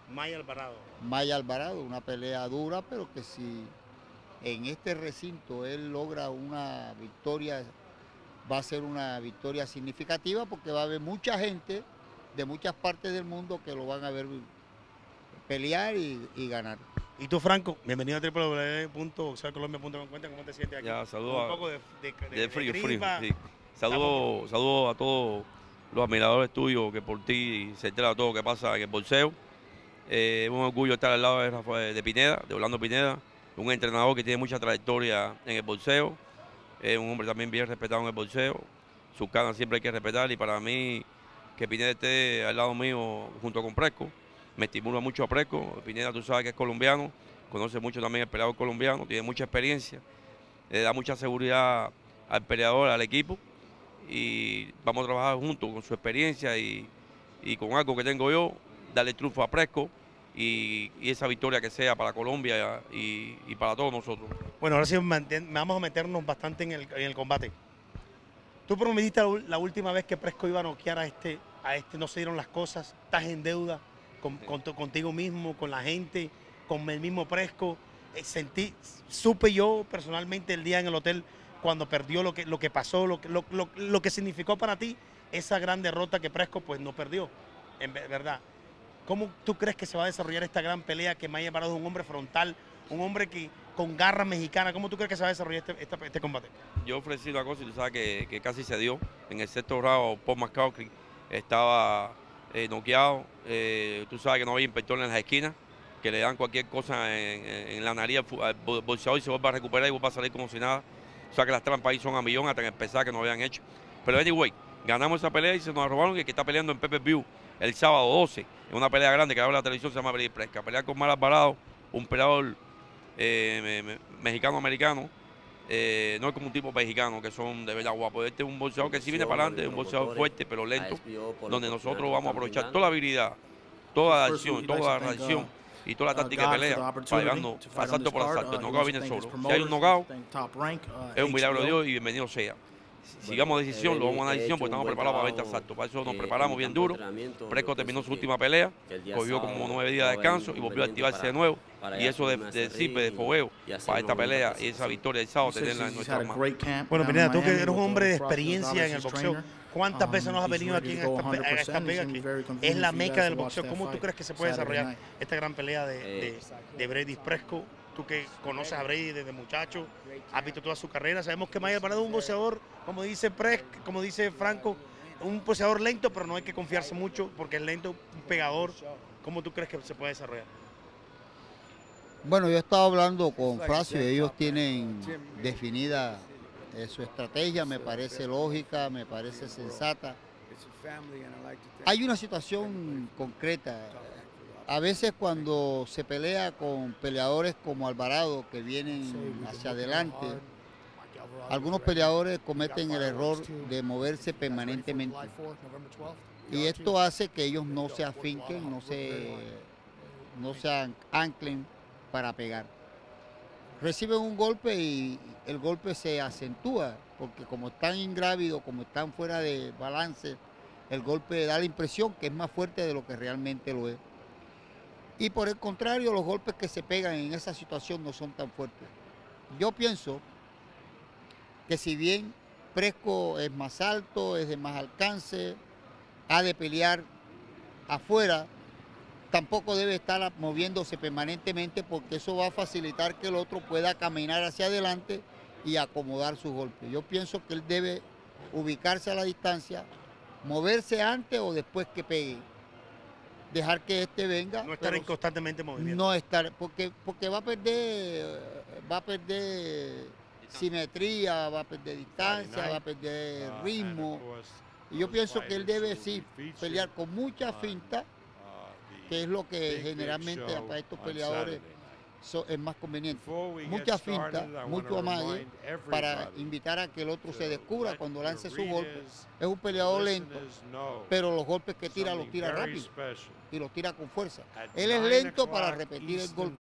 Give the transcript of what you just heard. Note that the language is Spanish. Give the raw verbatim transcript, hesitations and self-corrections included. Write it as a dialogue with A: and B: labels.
A: Maya Alvarado.
B: Maya Alvarado, una pelea dura, pero que si en este recinto él logra una victoria, va a ser una victoria significativa porque va a haber mucha gente de muchas partes del mundo que lo van a ver pelear y, y ganar.
A: Y tú, Franco, bienvenido a w w w punto boxeo colombia punto com. Cuéntame cómo te sientes aquí.
C: Ya,
A: Con un
C: saludo
A: poco de, de, de,
C: de frío,
A: de
C: frío.
A: gripa.
C: Sí. Saludo, saludo a todos los admiradores tuyos que por ti se entera todo lo que pasa en el boxeo. Eh, es un orgullo estar al lado de, Rafael, de Pineda, de Orlando Pineda, un entrenador que tiene mucha trayectoria en el boxeo, es un hombre también bien respetado en el boxeo. Sus canas siempre hay que respetar y para mí que Pineda esté al lado mío junto con Presco, me estimula mucho a Presco. Pineda, tú sabes que es colombiano, conoce mucho también el peleador colombiano, tiene mucha experiencia, le da mucha seguridad al peleador, al equipo, y vamos a trabajar juntos con su experiencia y, y con algo que tengo yo, darle triunfo a Presco y, y esa victoria que sea para Colombia y, y para todos nosotros.
A: Bueno, ahora sí vamos a meternos bastante en el, en el combate. Tú prometiste la, la última vez que Presco iba a noquear a este, a este, no se dieron las cosas, estás en deuda con, con, contigo mismo, con la gente, con el mismo Presco. Eh, sentí, supe yo personalmente el día en el hotel cuando perdió lo que, lo que pasó, lo que, lo, lo, lo que significó para ti esa gran derrota que Presco pues no perdió, en verdad. ¿Cómo tú crees que se va a desarrollar esta gran pelea que Maya Alvarado es un hombre frontal, un hombre que con garra mexicana? ¿Cómo tú crees que se va a desarrollar este, este, este combate?
C: Yo ofrecí una cosa y tú sabes que, que casi se dio. En el sexto round, Paul McCauley estaba eh, noqueado. Eh, tú sabes que no había inspector en las esquinas, que le dan cualquier cosa en, en la nariz al boxeador y se vuelve a recuperar y vuelve a salir como si nada. O sea que las trampas ahí son a millón hasta en el pesar que no habían hecho. Pero anyway, ganamos esa pelea y se nos robaron, y el que está peleando en pay-per-view el sábado doce, en una pelea grande que abre la televisión, se llama Brady Presca. Pelear con Mal Alvarado, un peleador eh, me, me, mexicano-americano, eh, no es como un tipo mexicano que son de verdad guapos. Este es un boxeador que sí viene para adelante, un boxeador fuerte pero lento, donde nosotros vamos a aprovechar toda la habilidad, toda la acción, toda la reacción y toda la táctica de pelea para llevarnos asalto por asalto. El knockout viene solo. Si hay un knockout, es un milagro de Dios y bienvenido sea. Si sigamos decisión, lo vamos a una decisión porque estamos preparados para veinte asaltos. Para eso nos preparamos bien duro. Presco terminó su última pelea, cogió como nueve días de descanso y volvió a activarse de nuevo. Y eso de, de sirve de fogueo para esta pelea y esa victoria del sábado tenerla en nuestras manos.
A: Bueno, Pineda, tú que eres un hombre de experiencia en el boxeo, ¿cuántas veces nos has venido aquí en esta, en esta pega que es la meca del boxeo? ¿Cómo tú crees que se puede desarrollar esta gran pelea de, de, de Brady Presco? Tú que conoces a Brady desde muchacho, has visto toda su carrera, sabemos que Maya Alvarado es un boxeador, como dice Pres, como dice Franco, un boxeador lento, pero no hay que confiarse mucho porque es lento, un pegador. ¿Cómo tú crees que se puede desarrollar?
B: Bueno, yo he estado hablando con Fracio y ellos tienen definida eh, su estrategia, me parece lógica, me parece sensata. Hay una situación concreta. A veces cuando se pelea con peleadores como Alvarado que vienen hacia adelante, algunos peleadores cometen el error de moverse permanentemente. Y esto hace que ellos no se afinquen, no se, no se anclen para pegar. Reciben un golpe y el golpe se acentúa, porque como están ingrávidos, como están fuera de balance, el golpe da la impresión que es más fuerte de lo que realmente lo es. Y por el contrario, los golpes que se pegan en esa situación no son tan fuertes. Yo pienso que si bien Presco es más alto, es de más alcance, ha de pelear afuera, tampoco debe estar moviéndose permanentemente porque eso va a facilitar que el otro pueda caminar hacia adelante y acomodar sus golpes. Yo pienso que él debe ubicarse a la distancia, moverse antes o después que pegue. Dejar que este venga.
A: No estar en constantemente movimiento.
B: No estar, porque, porque va a perder, va a perder simetría, va a perder distancia, va a perder ritmo. Y yo pienso que él debe sí pelear con mucha finta, que es lo que generalmente para estos peleadores so, es más conveniente. Mucha finta, mucho amague para invitar a que el otro se descubra cuando lance su golpe. Es un peleador lento, pero los golpes que tira los tira rápido y los tira con fuerza. Él es lento para repetir el golpe.